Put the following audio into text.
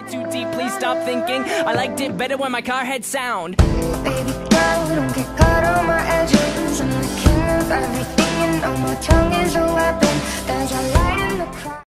Too deep, please stop thinking. I liked it better when my car had sound. Baby girl, don't get caught on my edges. I'm the king of everything and all my tongue is over.